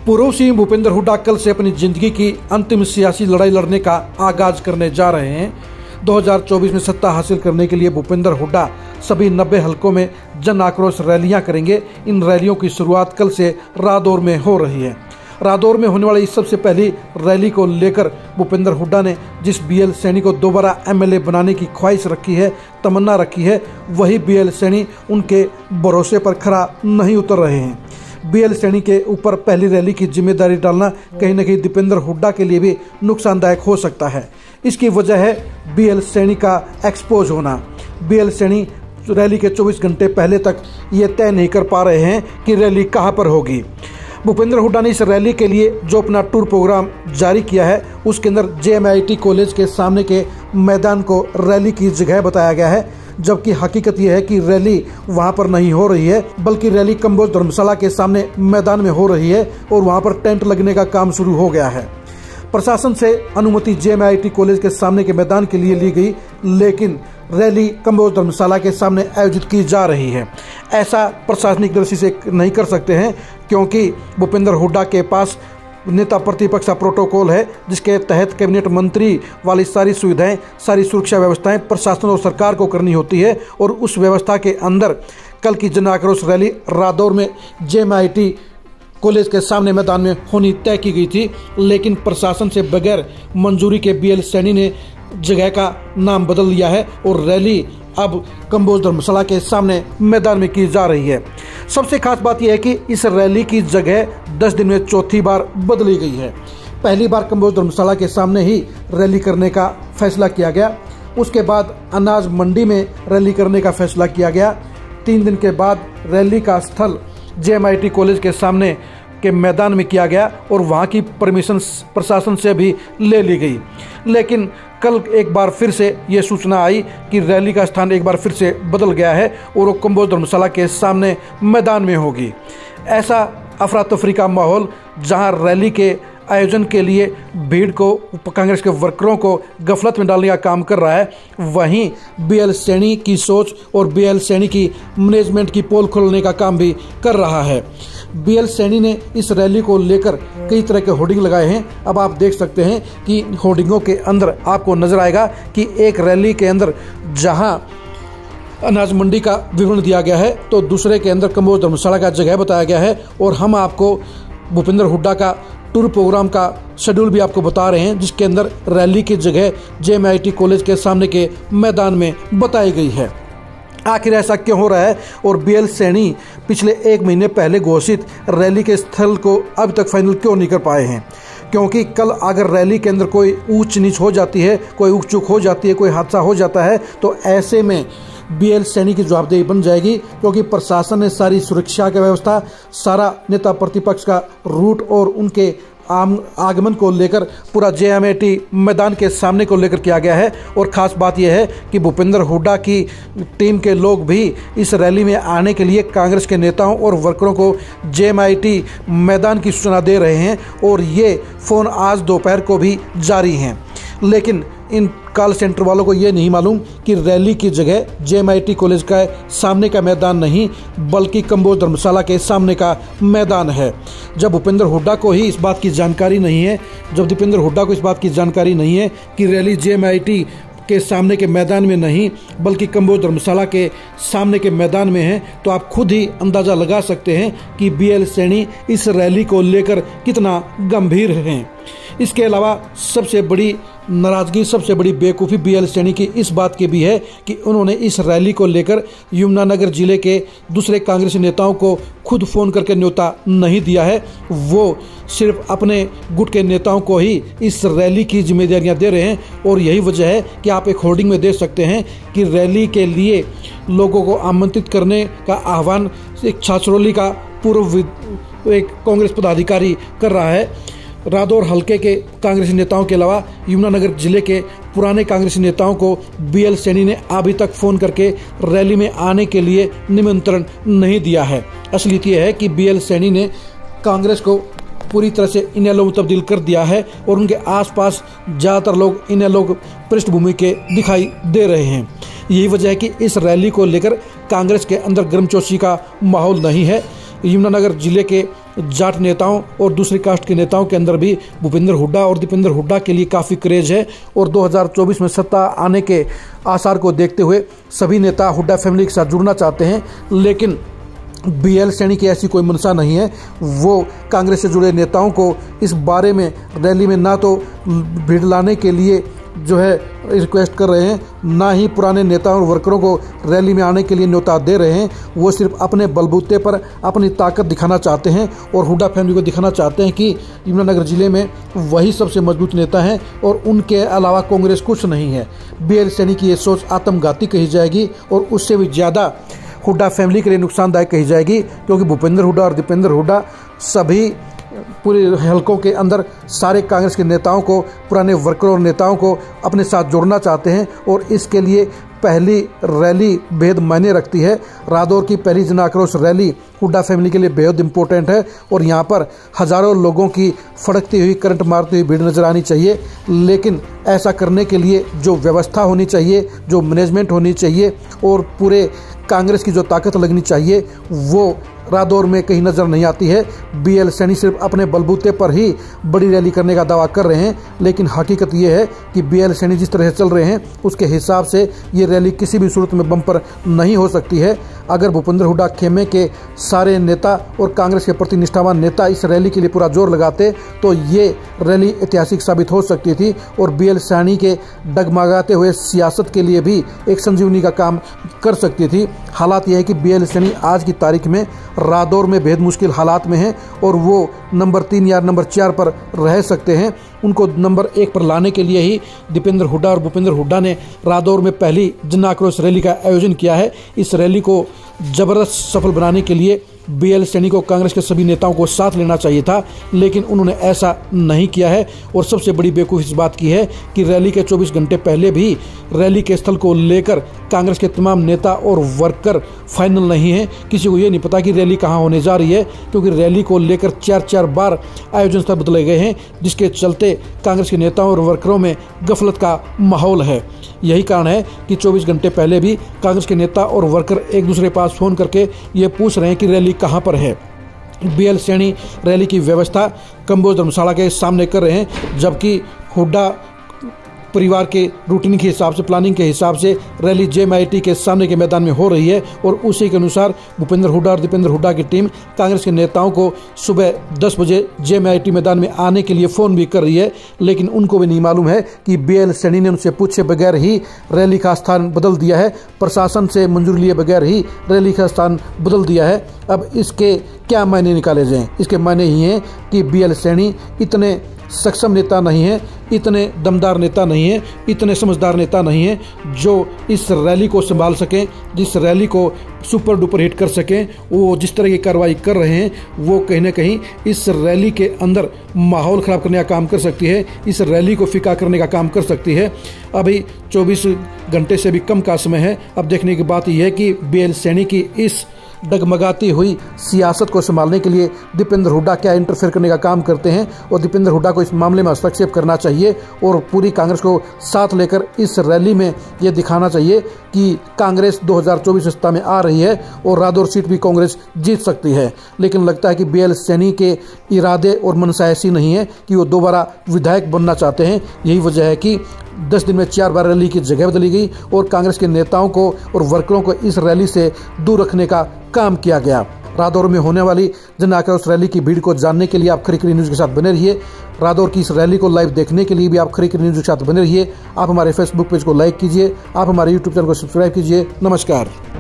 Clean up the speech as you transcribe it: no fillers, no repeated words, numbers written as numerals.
पूर्व सीएम भूपेंद्र हुड्डा कल से अपनी जिंदगी की अंतिम सियासी लड़ाई लड़ने का आगाज करने जा रहे हैं। 2024 में सत्ता हासिल करने के लिए भूपेंद्र हुड्डा सभी 90 हलकों में जन आक्रोश रैलियां करेंगे। इन रैलियों की शुरुआत कल से रादौर में हो रही है। रादौर में होने वाली इस सबसे पहली रैली को लेकर भूपेंद्र हुड्डा ने जिस बीएल सैनी को दोबारा एमएलए बनाने की ख्वाहिश रखी है, तमन्ना रखी है, वही बीएल सैनी उनके भरोसे पर खरा नहीं उतर रहे हैं। बीएल सैनी के ऊपर पहली रैली की जिम्मेदारी डालना कहीं न कहीं भूपेंद्र हुड्डा के लिए भी नुकसानदायक हो सकता है। इसकी वजह है बीएल सैनी का एक्सपोज होना। बीएल सैनी रैली के 24 घंटे पहले तक ये तय नहीं कर पा रहे हैं कि रैली कहां पर होगी। भूपेंद्र हुड्डा ने इस रैली के लिए जो अपना टूर प्रोग्राम जारी किया है, उसके अंदर JMIT कॉलेज के सामने के मैदान को रैली की जगह बताया गया है, जबकि हकीकत यह है कि रैली वहां पर नहीं हो रही है, बल्कि रैली कंबोज धर्मशाला के सामने मैदान में हो रही है और वहां पर टेंट लगने का काम शुरू हो गया है। प्रशासन से अनुमति JMIT कॉलेज के सामने के मैदान के लिए ली गई, लेकिन रैली कंबोज धर्मशाला के सामने आयोजित की जा रही है। ऐसा प्रशासनिक दृष्टि से नहीं कर सकते हैं, क्योंकि भूपेंद्र हुड्डा के पास नेता प्रतिपक्ष का प्रोटोकॉल है, जिसके तहत कैबिनेट मंत्री वाली सारी सुविधाएं, सारी सुरक्षा व्यवस्थाएं प्रशासन और सरकार को करनी होती है। और उस व्यवस्था के अंदर कल की जन आक्रोश रैली रादौर में JMIT कॉलेज के सामने मैदान में होनी तय की गई थी, लेकिन प्रशासन से बगैर मंजूरी के बीएल सैनी ने जगह का नाम बदल लिया है और रैली अब कंबोज धर्मशाला के सामने मैदान में की जा रही है। सबसे खास बात यह है कि इस रैली की जगह 10 दिन में चौथी बार बदली गई है। पहली बार कंबोज धर्मशाला के सामने ही रैली करने का फैसला किया गया, उसके बाद अनाज मंडी में रैली करने का फैसला किया गया। 3 दिन के बाद रैली का स्थल JMIT कॉलेज के सामने के मैदान में किया गया और वहां की परमिशन प्रशासन से भी ले ली गई। लेकिन कल एक बार फिर से ये सूचना आई कि रैली का स्थान एक बार फिर से बदल गया है और वो कंबोज धर्मशाला के सामने मैदान में होगी। ऐसा अफरा तफरी का माहौल, जहां रैली के आयोजन के लिए भीड़ को, कांग्रेस के वर्करों को गफलत में डालने का काम कर रहा है, वहीं बीएल सैनी की सोच और बीएल सैनी की मैनेजमेंट की पोल खोलने का काम भी कर रहा है। बीएल सैनी ने इस रैली को लेकर कई तरह के होर्डिंग लगाए हैं। अब आप देख सकते हैं कि होर्डिंगों के अंदर आपको नजर आएगा कि एक रैली के अंदर जहां अनाज मंडी का विवरण दिया गया है, तो दूसरे के अंदर कंबोज धर्मशाला का जगह बताया गया है। और हम आपको भूपेंद्र हुड्डा का टूर प्रोग्राम का शेड्यूल भी आपको बता रहे हैं, जिसके अंदर रैली की जगह JMIT कॉलेज के सामने के मैदान में बताई गई है। आखिर ऐसा क्यों हो रहा है और बीएल सैनी पिछले 1 महीने पहले घोषित रैली के स्थल को अब तक फाइनल क्यों नहीं कर पाए हैं? क्योंकि कल अगर रैली के अंदर कोई ऊंच नीच हो जाती है, कोई उक चुक हो जाती है, कोई हादसा हो जाता है, तो ऐसे में बीएल सैनी की जवाबदेही बन जाएगी, क्योंकि प्रशासन ने सारी सुरक्षा की व्यवस्था, सारा नेता प्रतिपक्ष का रूट और उनके आगमन को लेकर पूरा JMIT मैदान के सामने को लेकर किया गया है। और ख़ास बात यह है कि भूपेंद्र हुड्डा की टीम के लोग भी इस रैली में आने के लिए कांग्रेस के नेताओं और वर्करों को JMIT मैदान की सूचना दे रहे हैं और ये फ़ोन आज दोपहर को भी जारी हैं। लेकिन इन कॉल सेंटर वालों को ये नहीं मालूम कि रैली की जगह JMIT कॉलेज का सामने का मैदान नहीं, बल्कि कंबोज धर्मशाला के सामने का मैदान है। जब भूपेंद्र हुड्डा को ही इस बात की जानकारी नहीं है, कि रैली JMIT के सामने के मैदान में नहीं बल्कि कंबोज धर्मशाला के सामने के मैदान में है, तो आप खुद ही अंदाज़ा लगा सकते हैं कि बीएल सैनी इस रैली को लेकर कितना गंभीर हैं। इसके अलावा सबसे बड़ी नाराज़गी, सबसे बड़ी बेवकूफ़ी बीएल सैनी की इस बात की भी है कि उन्होंने इस रैली को लेकर यमुनानगर जिले के दूसरे कांग्रेसी नेताओं को खुद फ़ोन करके न्योता नहीं दिया है। वो सिर्फ अपने गुट के नेताओं को ही इस रैली की जिम्मेदारियां दे रहे हैं। और यही वजह है कि आप एक होर्डिंग में देख सकते हैं कि रैली के लिए लोगों को आमंत्रित करने का आह्वान एक छाछरौली का पूर्व एक कांग्रेस पदाधिकारी कर रहा है। रादौर हलके के कांग्रेसी नेताओं के अलावा यमुनानगर जिले के पुराने कांग्रेसी नेताओं को बीएल सैनी ने अभी तक फ़ोन करके रैली में आने के लिए निमंत्रण नहीं दिया है। असलियत यह है कि बीएल सैनी ने कांग्रेस को पूरी तरह से इनेलो में तब्दील कर दिया है और उनके आसपास ज़्यादातर लोग इनेलो पृष्ठभूमि के दिखाई दे रहे हैं। यही वजह है कि इस रैली को लेकर कांग्रेस के अंदर गर्मजोशी का माहौल नहीं है। यमुनानगर जिले के जाट नेताओं और दूसरी कास्ट के नेताओं के अंदर भी भूपेंद्र हुड्डा और दीपेंद्र हुड्डा के लिए काफ़ी क्रेज है और 2024 में सत्ता आने के आसार को देखते हुए सभी नेता हुड्डा फैमिली के साथ जुड़ना चाहते हैं। लेकिन BL सैनी की ऐसी कोई मंशा नहीं है। वो कांग्रेस से जुड़े नेताओं को इस बारे में रैली में ना तो भीड़ लाने के लिए जो है रिक्वेस्ट कर रहे हैं, ना ही पुराने नेताओं और वर्करों को रैली में आने के लिए न्योता दे रहे हैं। वो सिर्फ अपने बलबूते पर अपनी ताकत दिखाना चाहते हैं और हुड्डा फैमिली को दिखाना चाहते हैं कि यमुनानगर जिले में वही सबसे मजबूत नेता हैं और उनके अलावा कांग्रेस कुछ नहीं है। BL सैनी की ये सोच आत्मघाती कही जाएगी और उससे भी ज़्यादा हुड्डा फैमिली के लिए नुकसानदायक कही जाएगी, क्योंकि भूपेंद्र हुड्डा और दीपेंद्र हुड्डा सभी पूरे हलकों के अंदर सारे कांग्रेस के नेताओं को, पुराने वर्करों और नेताओं को अपने साथ जोड़ना चाहते हैं और इसके लिए पहली रैली बेहद मायने रखती है। रादौर की पहली जन आक्रोश रैली हुड्डा फैमिली के लिए बेहद इंपॉर्टेंट है और यहाँ पर हज़ारों लोगों की फड़कती हुई, करंट मारती हुई भीड़ नजर आनी चाहिए। लेकिन ऐसा करने के लिए जो व्यवस्था होनी चाहिए, जो मैनेजमेंट होनी चाहिए और पूरे कांग्रेस की जो ताकत लगनी चाहिए, वो रादौर में कहीं नज़र नहीं आती है। BL सैनी सिर्फ अपने बलबूते पर ही बड़ी रैली करने का दावा कर रहे हैं, लेकिन हकीकत ये है कि BL सैनी जिस तरह से चल रहे हैं उसके हिसाब से ये रैली किसी भी सूरत में बम्पर नहीं हो सकती है। अगर भूपेंद्र हुड्डा खेमे के सारे नेता और कांग्रेस के प्रति निष्ठावान नेता इस रैली के लिए पूरा जोर लगाते तो ये रैली ऐतिहासिक साबित हो सकती थी और BL सैनी के डगमगाते हुए सियासत के लिए भी एक संजीवनी का काम कर सकती थी। हालात यह है कि BL सैनी आज की तारीख में रादौर में बेहद मुश्किल हालात में हैं और वो नंबर 3 या नंबर 4 पर रह सकते हैं। उनको नंबर 1 पर लाने के लिए ही दीपेंद्र हुड्डा और भूपेंद्र हुड्डा ने रादौर में पहली जन आक्रोश रैली का आयोजन किया है। इस रैली को जबरदस्त सफल बनाने के लिए BL सैनी को कांग्रेस के सभी नेताओं को साथ लेना चाहिए था, लेकिन उन्होंने ऐसा नहीं किया है। और सबसे बड़ी बेवकूफ़ी इस बात की है कि रैली के 24 घंटे पहले भी रैली के स्थल को लेकर कांग्रेस के तमाम नेता और वर्कर फाइनल नहीं है। किसी को ये नहीं पता कि रैली कहाँ होने जा रही है, क्योंकि रैली को लेकर 4-4 बार आयोजन स्थल बदले गए हैं, जिसके चलते कांग्रेस के नेताओं और वर्करों में गफलत का माहौल है। यही कारण है कि 24 घंटे पहले भी कांग्रेस के नेता और वर्कर एक दूसरे के पास फ़ोन करके ये पूछ रहे हैं कि रैली कहाँ पर है। BL सैनी रैली की व्यवस्था कंबोज धर्मशाला के सामने कर रहे हैं, जबकि हुड्डा परिवार के रूटीन के हिसाब से, प्लानिंग के हिसाब से रैली JMIT के सामने के मैदान में हो रही है और उसी के अनुसार भूपेंद्र हुड्डा और दीपेंद्र हुड्डा की टीम कांग्रेस के नेताओं को सुबह 10 बजे JMIT मैदान में आने के लिए फ़ोन भी कर रही है। लेकिन उनको भी नहीं मालूम है कि BL सैनी ने उनसे पूछे बगैर ही रैली का स्थान बदल दिया है, प्रशासन से मंजूरी लिए बगैर ही रैली का स्थान बदल दिया है। अब इसके क्या मायने निकाले जाएँ? इसके मायने ही हैं कि BL सैनी इतने सक्षम नेता नहीं है, इतने दमदार नेता नहीं है, इतने समझदार नेता नहीं है जो इस रैली को संभाल सकें, जिस रैली को सुपर डुपर हिट कर सकें। वो जिस तरह की कार्रवाई कर रहे हैं वो कहीं ना कहीं इस रैली के अंदर माहौल ख़राब करने का काम कर सकती है, इस रैली को फीका करने का काम कर सकती है। अभी 24 घंटे से भी कम का समय है। अब देखने की बात यह है कि BL सैनी की इस डगमगाती हुई सियासत को संभालने के लिए दीपेंद्र हुड्डा क्या इंटरफेयर करने का काम करते हैं और दीपेंद्र हुड्डा को इस मामले में हस्तक्षेप करना चाहिए और पूरी कांग्रेस को साथ लेकर इस रैली में ये दिखाना चाहिए कि कांग्रेस 2024 सत्ता में आ रही है और रादौर सीट भी कांग्रेस जीत सकती है। लेकिन लगता है कि BL सैनी के इरादे और मनसा ऐसी नहीं है कि वो दोबारा विधायक बनना चाहते हैं। यही वजह है कि 10 दिन में 4 बार रैली की जगह बदली गई और कांग्रेस के नेताओं को और वर्करों को इस रैली से दूर रखने का काम किया गया। रादौर में होने वाली जन आक्रोश रैली की भीड़ को जानने के लिए आप खरी-खरी न्यूज़ के साथ बने रहिए। रादौर की इस रैली को लाइव देखने के लिए भी आप खरी-खरी न्यूज़ के साथ बने रहिए। आप हमारे फेसबुक पेज को लाइक कीजिए, आप हमारे यूट्यूब चैनल को सब्सक्राइब कीजिए। नमस्कार।